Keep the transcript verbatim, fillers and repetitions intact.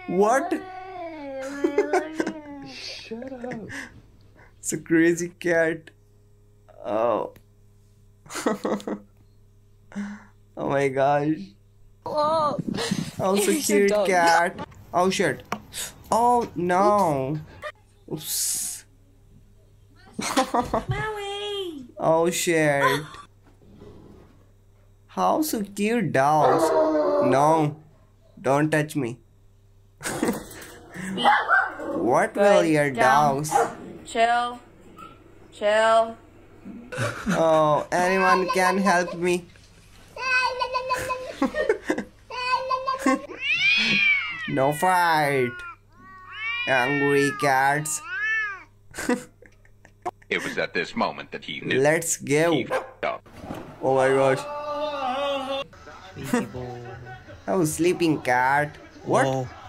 What? Shut up. It's a crazy cat. Oh. Oh my gosh. Oh, Oh, so he's so cute dumb. cat. Oh shit. Oh no. Oops. Maui. Oh shit. How so cute dogs. No. Don't touch me. What will Good. your Down. dogs? Chill. Chill. Oh, anyone can help me. No fight. Angry cats. It was at this moment that he knew Let's he go. fucked up. Oh my gosh. Sleepy boy. Oh, sleeping cat. What? Whoa.